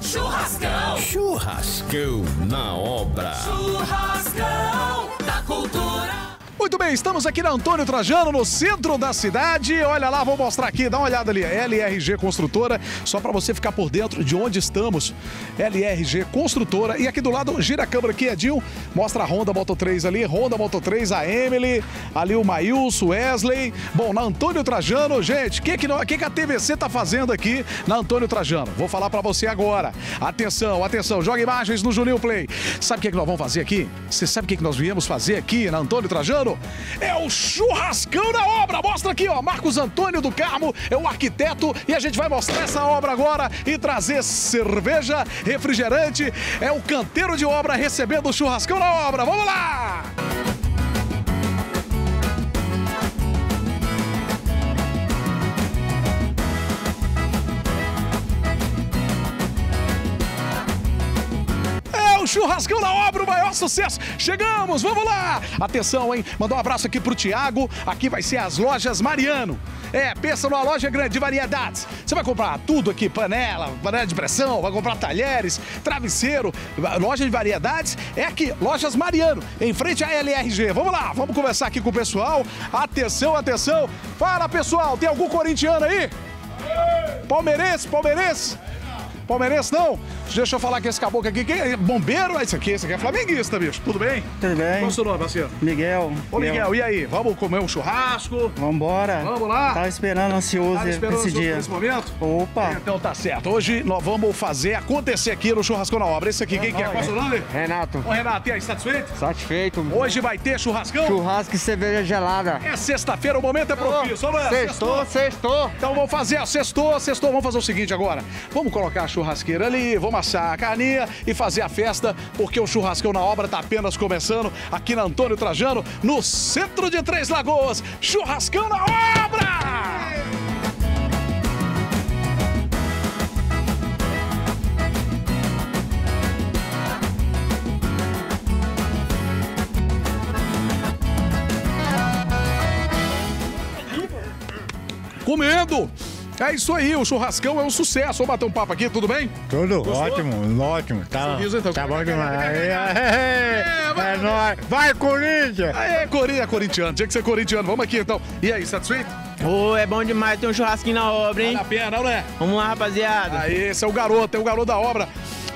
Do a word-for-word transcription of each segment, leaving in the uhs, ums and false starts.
Churrascão. Churrascão na obra. Churrascão da Cultura. Muito bem, estamos aqui na Antônio Trajano, no centro da cidade. Olha lá, vou mostrar aqui, dá uma olhada ali. L R G Construtora, só para você ficar por dentro de onde estamos. L R G Construtora. E aqui do lado, gira a câmera aqui, Edil. Mostra a Honda Moto três ali, Honda Moto três, a Emily, ali o Maílson, Wesley. Bom, na Antônio Trajano, gente, o que, que, que, que a T V C tá fazendo aqui na Antônio Trajano? Vou falar para você agora. Atenção, atenção, joga imagens no Juninho Play. Sabe o que, que nós vamos fazer aqui? Você sabe o que, que nós viemos fazer aqui na Antônio Trajano? É o churrascão da obra. Mostra aqui, ó, Marcos Antônio do Carmo é o arquiteto e a gente vai mostrar essa obra agora e trazer cerveja, refrigerante. É o canteiro de obra recebendo o churrascão da obra. Vamos lá! Churrascão na obra, o maior sucesso. Chegamos, vamos lá. Atenção, hein? Mandar um abraço aqui pro Thiago. Aqui vai ser as lojas Mariano. É, pensa numa loja grande de variedades. Você vai comprar tudo aqui, panela, panela de pressão, vai comprar talheres, travesseiro, loja de variedades. É aqui, lojas Mariano, em frente à L R G. Vamos lá, vamos conversar aqui com o pessoal. Atenção, atenção. Fala, pessoal, tem algum corintiano aí? Palmeirense, palmeirense? Palmeirense não? Deixa eu falar com esse caboclo aqui. Quem é bombeiro? Esse aqui, esse aqui é flamenguista, bicho. Tudo bem? Tudo bem. Qual é o seu nome, parceiro? Miguel. Ô, Miguel, e aí? Vamos comer um churrasco? Vambora. Vamos lá? Tava esperando ansioso Tava esperando esse dia. Nesse momento? Opa. Então tá certo. Hoje nós vamos fazer acontecer aqui no Churrascão na Obra. Esse aqui, é quem que é? Qual é o seu nome? Renato. Ô, Renato, e aí, satisfeito? Satisfeito. Hoje vai ter churrascão? Churrasco e cerveja gelada. É sexta-feira, o momento é propício. Não é? Sextou, sextou. Então vamos fazer, ó, sextou, sextou. Vamos fazer o seguinte agora. Vamos colocar a churrasqueira ali, vamos assar a carninha e fazer a festa, porque o Churrascão na Obra tá apenas começando aqui na Antônio Trajano, no centro de Três Lagoas. Churrascão na Obra! Comendo! É isso aí, o churrascão é um sucesso. Vamos bater um papo aqui, tudo bem? Tudo Gostou? ótimo, ótimo. Tá, Sorriso, então. tá bom demais. É, É, vai, é nóis. Vai, Corinthians! É, Corinthians, é corintiano, tinha que ser corintiano. Vamos aqui então. E aí, satisfeito? Ô, oh, é bom demais ter um churrasquinho na obra, hein? Vale a pena, não é? Vamos lá, rapaziada. Aí, esse é o garoto, é o garoto da obra.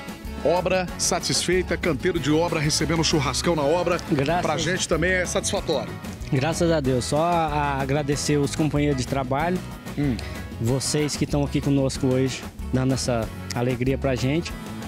Obra satisfeita, canteiro de obra recebendo um churrascão na obra. Graças. Pra gente também é satisfatório. Graças a Deus. Só a agradecer os companheiros de trabalho, Hum. vocês que estão aqui conosco hoje, dando essa alegria pra gente.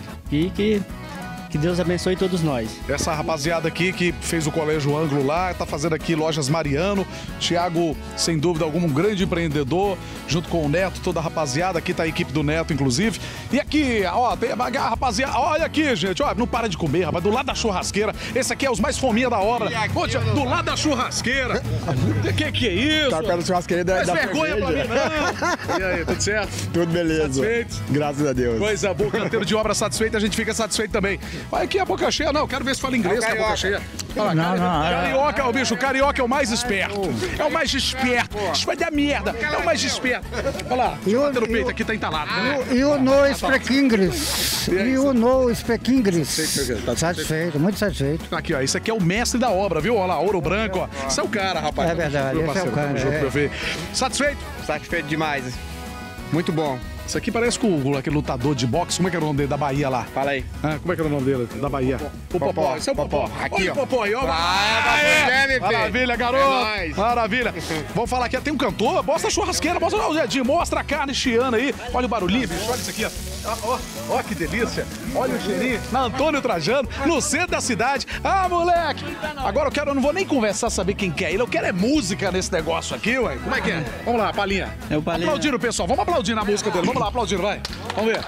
E que, que Deus abençoe todos nós. Essa rapaziada aqui que fez o Colégio Ângulo lá, tá fazendo aqui Lojas Mariano. Thiago, sem dúvida alguma, um grande empreendedor, junto com o Neto, toda a rapaziada. Aqui tá a equipe do Neto, inclusive. E aqui, ó, tem a rapaziada, olha aqui, gente, ó, não para de comer, rapaz, do lado da churrasqueira. Esse aqui é os mais fominha da obra. Pô, tia, do lado da churrasqueira. Que que é isso? Tá pela churrasqueira da, Faz da vergonha pra mim, não. E aí, tudo certo? Tudo beleza. Satisfeito? Graças a Deus. Coisa boa, canteiro de obra satisfeito, a gente fica satisfeito também. Vai aqui a boca cheia, não, quero ver se fala inglês com a boca cheia. Olha lá, Não, cari... não, é- carioca, é o bicho, carioca é o mais esperto. É o mais esperto. Isso vai dar merda. É o mais esperto. Olha lá, deixa eu bater no peito aqui, tá entalado. You know speak English. You know speak English. Tá Satisfeito, muito satisfeito. Aqui, ó, esse aqui é o mestre da obra, viu? Olha lá, ouro branco, ó. Esse é o cara, rapaz. É verdade, Meu esse é o parceiro, cara, tamo junto, é. meu filho. Satisfeito? Satisfeito demais. Muito bom. Isso aqui parece com o, aquele lutador de boxe. Como é que era o nome dele? Da Bahia lá. Fala aí. Ah, como é que era o nome dele? Da Bahia. O Popó. Esse é o Popó. Aqui, Olha ó. o Popó aí, ó. Ah, é, meu filho. Maravilha, garoto. É nóis. Maravilha. Vamos falar aqui. Tem um cantor. Mostra a churrasqueira. Mostra o dedinho. Mostra a carne chiana aí. Olha o barulhinho, bicho. Olha isso aqui, ó. Ó, ó, ó que delícia. Olha o cheirinho. Na Antônio Trajano, no centro da cidade. Ah, moleque. Agora eu quero, eu não vou nem conversar, saber quem quer ele. Eu quero é música nesse negócio aqui, ué. Como é que é? Vamos lá, Palinha. É o Palinha. Aplaudindo, pessoal. Vamos aplaudir na música dele. Vamos lá, aplaudindo, vai. Vamos ver.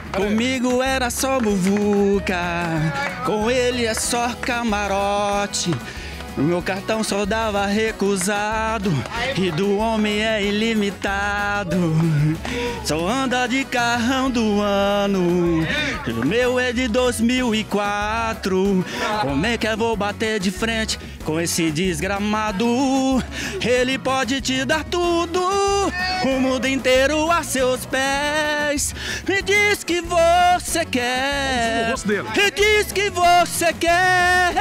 Comigo era só muvuca, com ele é só camarote. O meu cartão só dava recusado e do homem é ilimitado. Só anda de carrão do ano, O meu é de dois mil e quatro. Como é que eu vou bater de frente com esse desgramado? Ele pode te dar tudo, o mundo inteiro a seus pés. Me diz que você quer, me diz que você quer.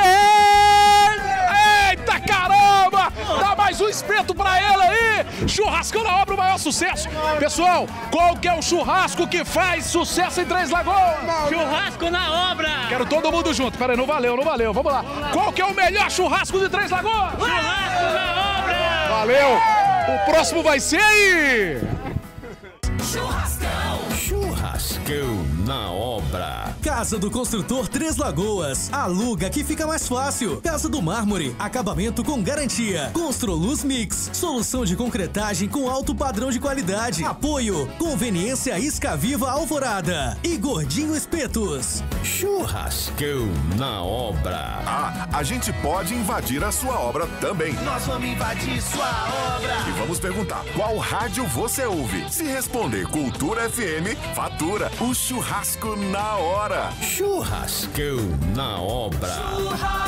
Eita caramba! Dá mais um espeto pra ela aí! Churrascão na obra, o maior sucesso! Pessoal, qual que é o churrasco que faz sucesso em Três Lagoas? Churrasco na obra! Quero todo mundo junto. Pera aí, não valeu, não valeu. Vamos lá. Qual que é o melhor churrasco de Três Lagoas? Churrasco na obra! Valeu! O próximo vai ser aí! Churrascão. Churrascão na obra. Casa do Construtor Três Lagoas. Aluga que fica mais fácil. Casa do Mármore. Acabamento com garantia. Construluz Mix. Solução de concretagem com alto padrão de qualidade. Apoio. Conveniência Isca Viva Alvorada. E Gordinho Espetos. Churrascão na obra. Ah, a gente pode invadir a sua obra também. Nós vamos invadir sua obra. E vamos perguntar qual rádio você ouve. Se responder Cultura F M, fatura o churrasco na hora. Churrascão na obra. Churrasco.